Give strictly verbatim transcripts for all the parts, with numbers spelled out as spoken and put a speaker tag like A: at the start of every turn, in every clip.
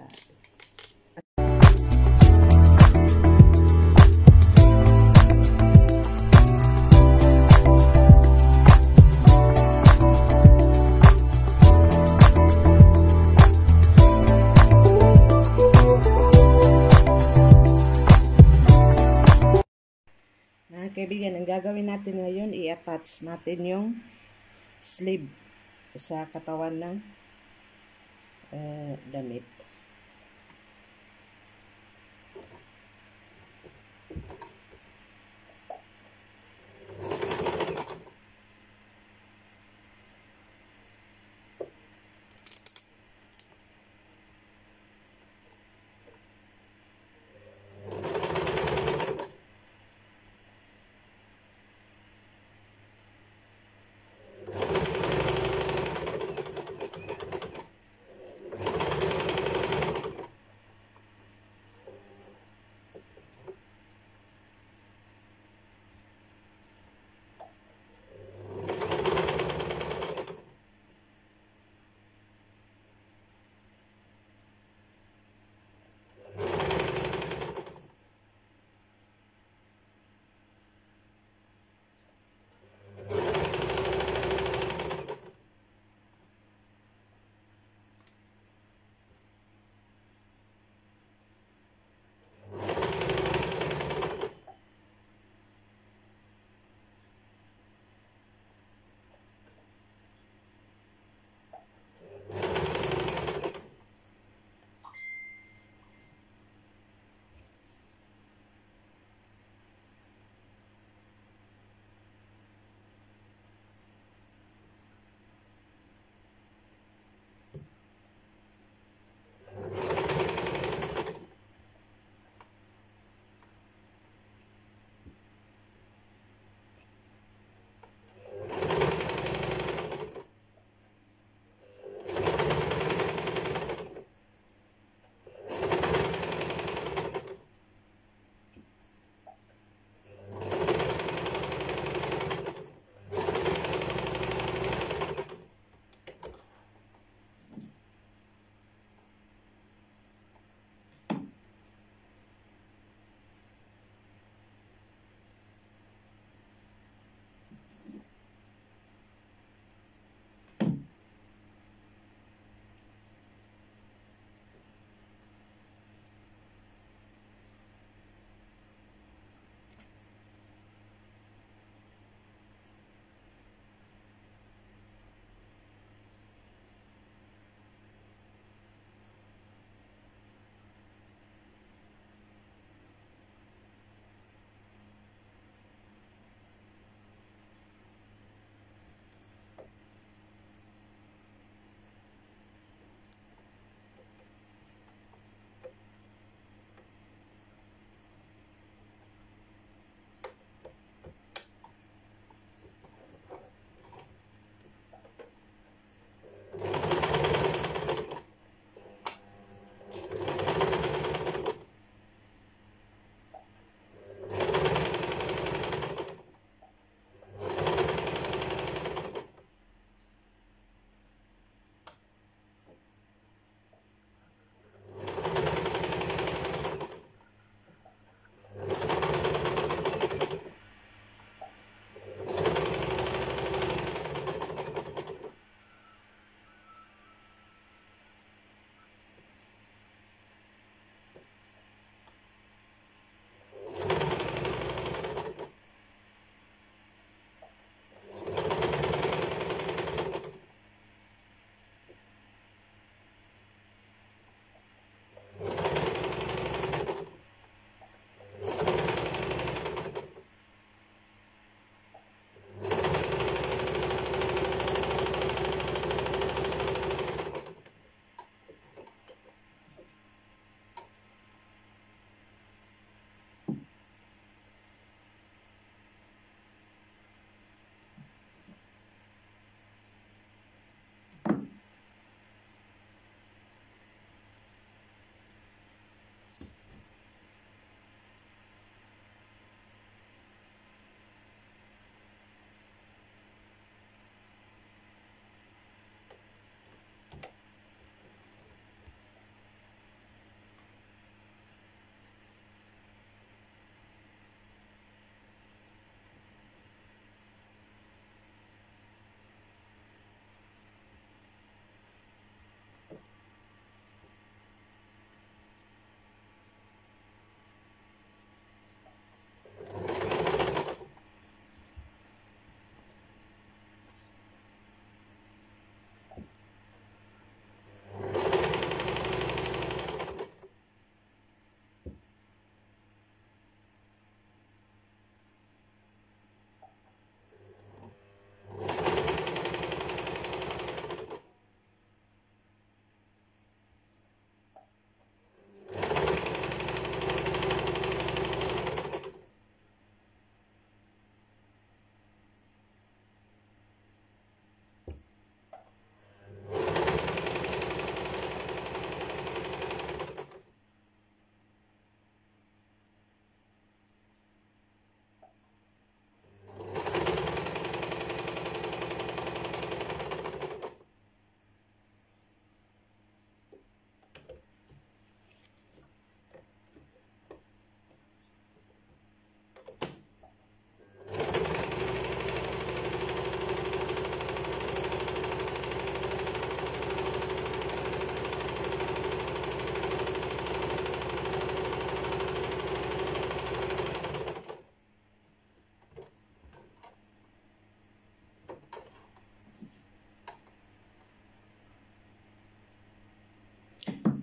A: Mga kaibigan, ang gagawin natin ngayon, i-attach natin yung sleeve sa katawan ng uh, damit.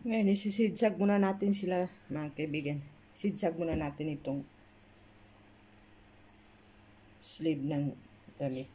A: Ngayon, isisidsag muna natin sila, mga kaibigan. Sidsag muna natin itong sleeve ng damit.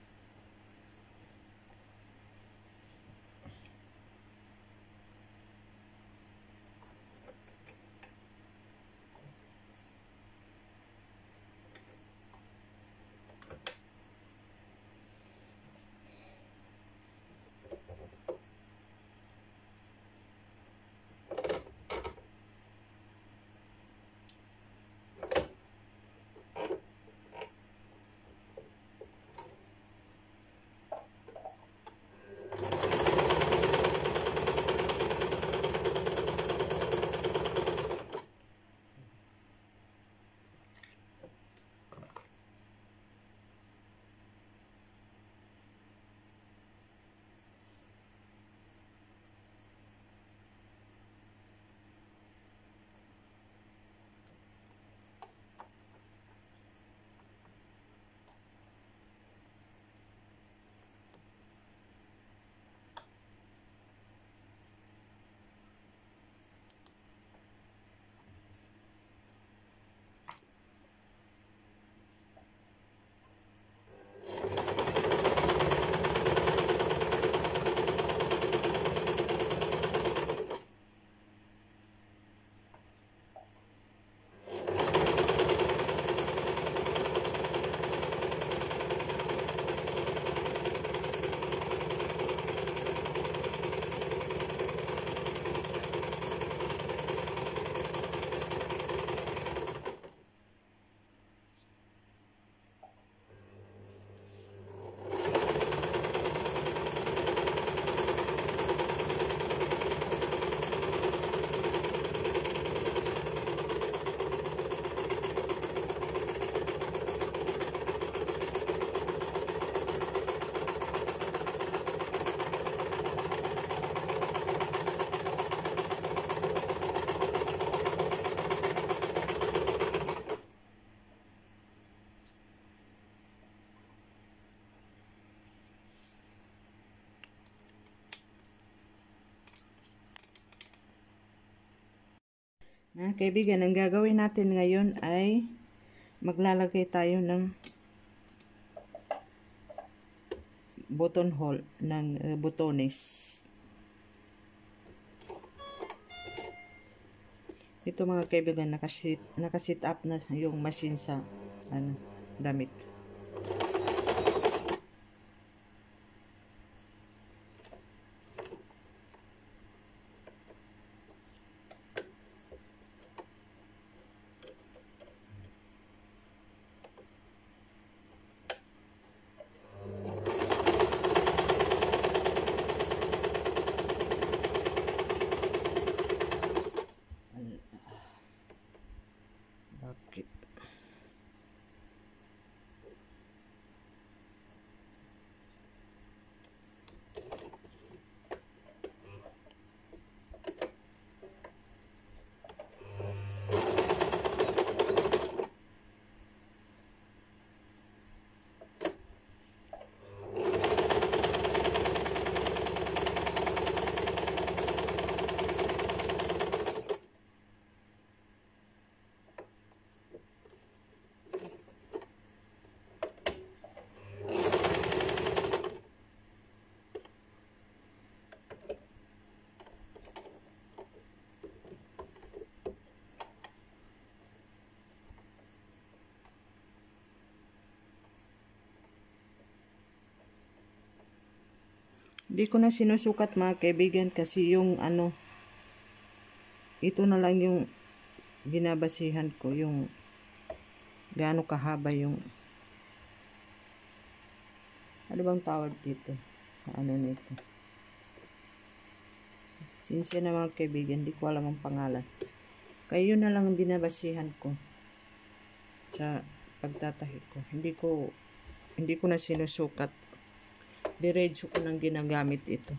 A: Mga kaibigan, ang gagawin natin ngayon ay maglalagay tayo ng buttonhole ng uh, butones. Ito mga kaibigan, nakasit, nakasit up na yung machine sa ano, damit. Bakit? Hindi ko na sinusukat mga kaibigan kasi yung ano, ito na lang yung binabasihan ko, yung gaano kahaba yung, ano bang tawag dito sa ano nito. Sinsya na mga kaibigan, hindi ko alam ang pangalan. Kaya yun na lang ang binabasihan ko sa pagtatahi ko. Hindi ko, hindi ko na sinusukat. Diretso ko nang ginagamit ito.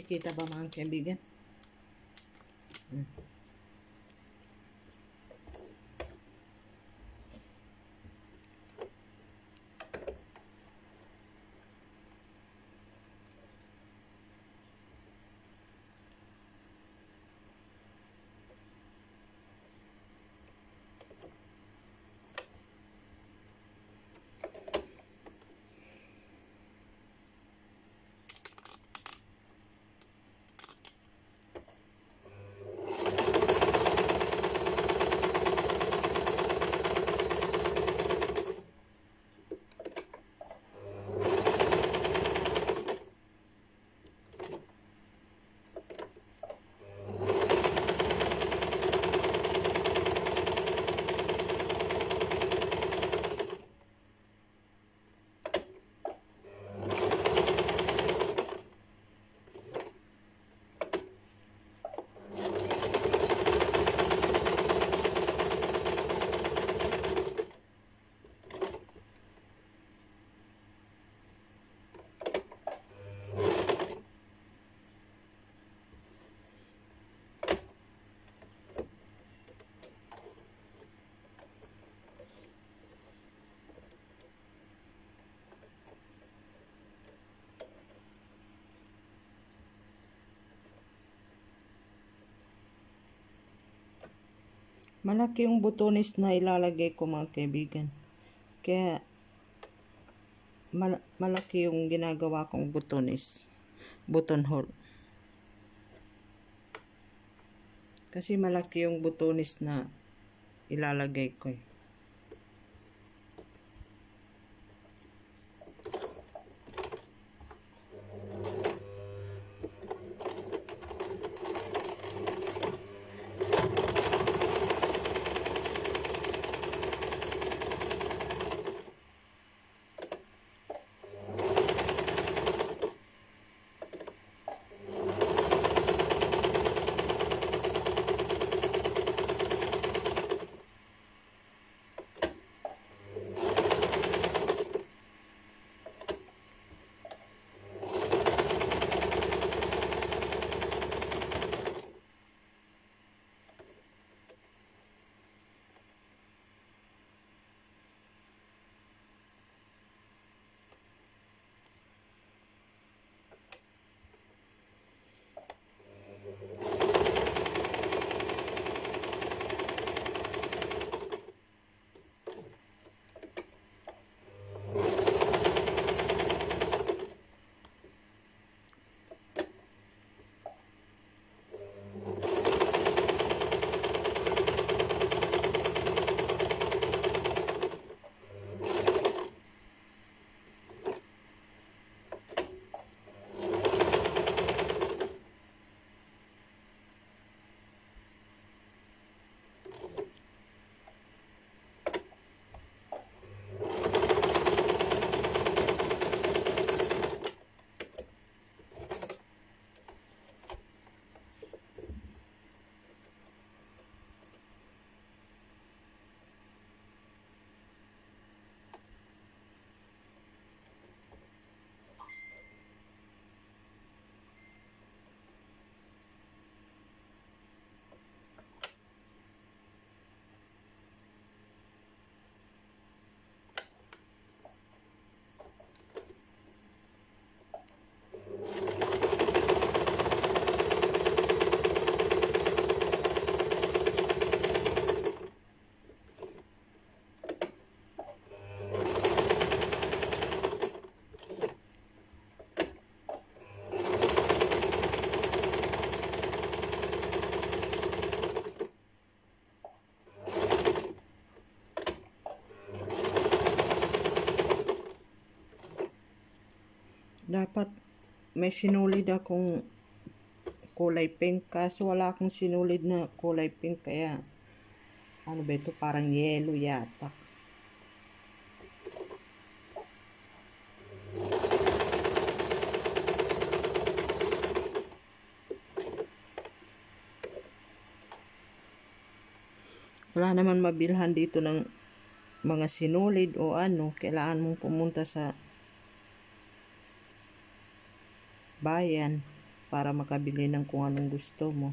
A: Kita ba mga kaibigan? Hmm. Malaki yung butones na ilalagay ko mga kaibigan. Kaya mal malaki yung ginagawa kong butones. Button hole. Kasi malaki yung butones na ilalagay ko eh. Dapat may sinulid akong kulay pink, kaso wala akong sinulid na kulay pink, kaya ano ba ito, parang yellow yata. Wala naman mabilhan dito ng mga sinulid o ano, kailangan mong pumunta sa bayan. para makabili ng kung anong gusto mo.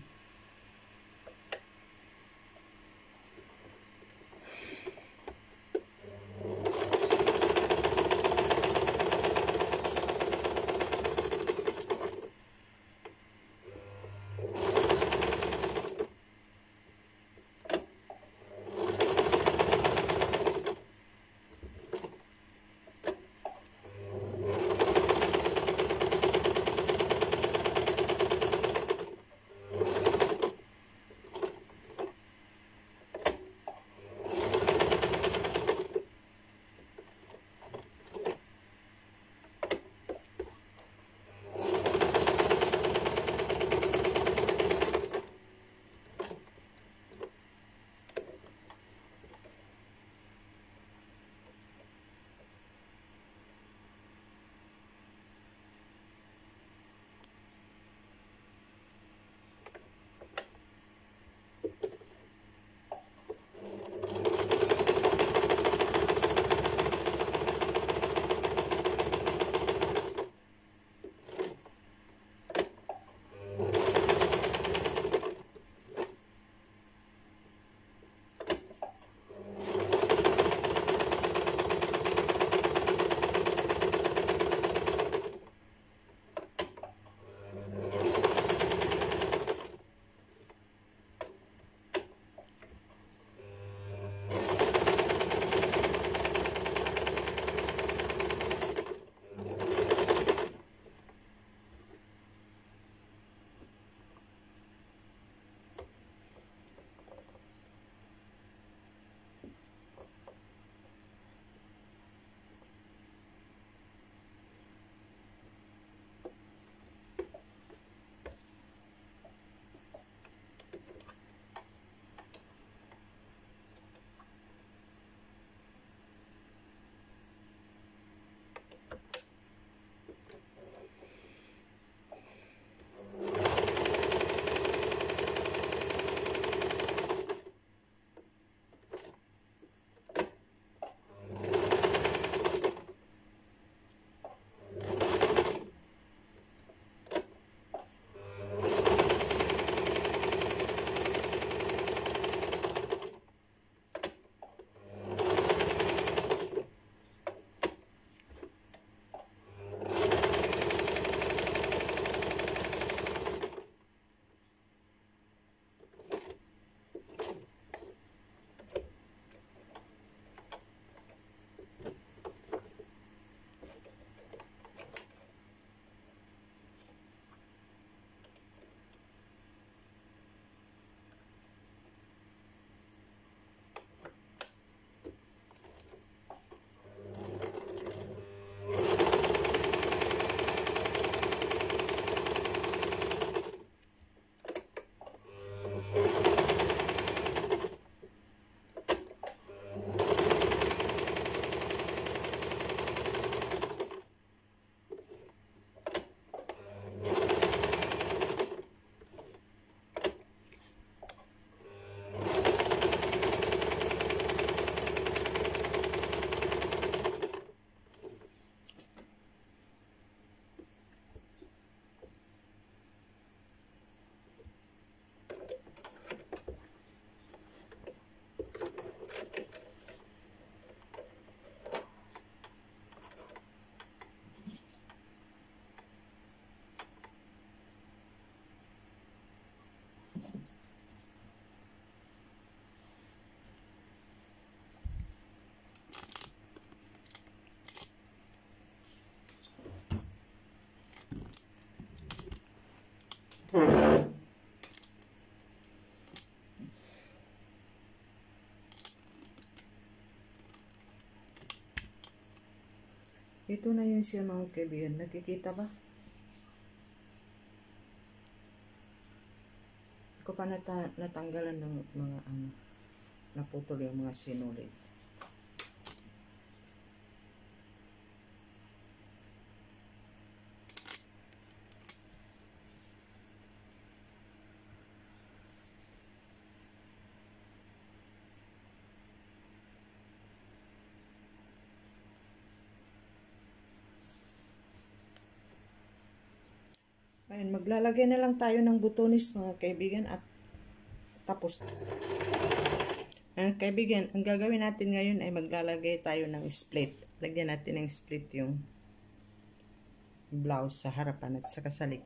A: Ito na yun siya mga kaibigan. Nakikita ba? Ko pa nata natanggalan ng mga ano, naputol yung mga sinulid. Ayun, mag Maglalagay na lang tayo ng butones mga kaibigan at tapos. Mga kaibigan, ang gagawin natin ngayon ay maglalagay tayo ng split. Lagyan natin ng split yung blouse sa harapan at sa kasalik.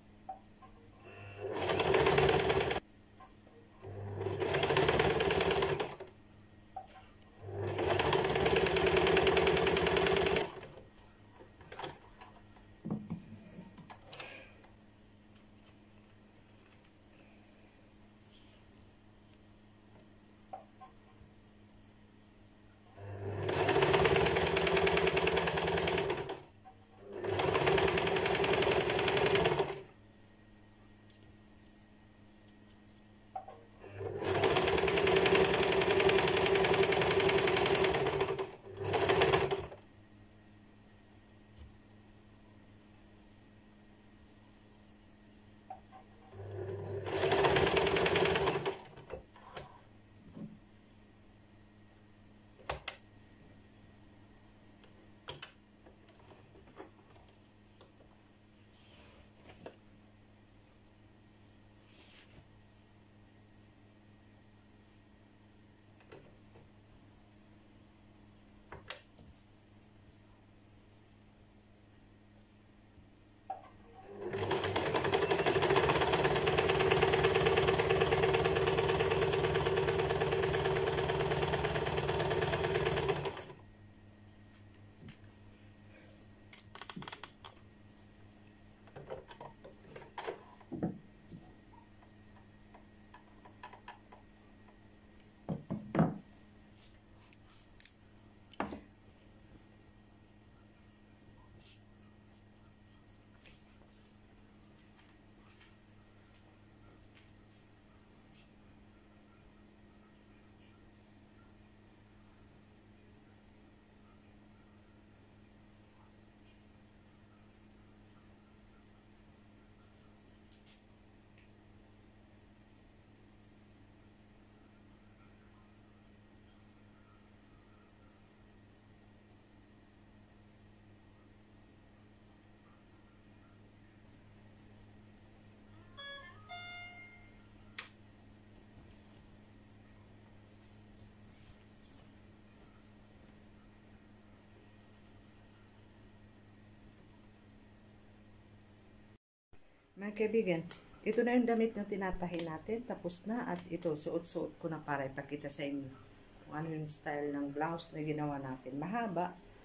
A: Mga kaibigan, ito na yung damit na tinatahi natin. Tapos na at ito, suot-suot ko na para ipakita sa inyo kung ano yung style ng blouse na ginawa natin. Mahaba,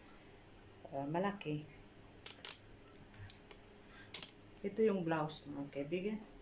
A: uh, malaki. Ito yung blouse mga kaibigan.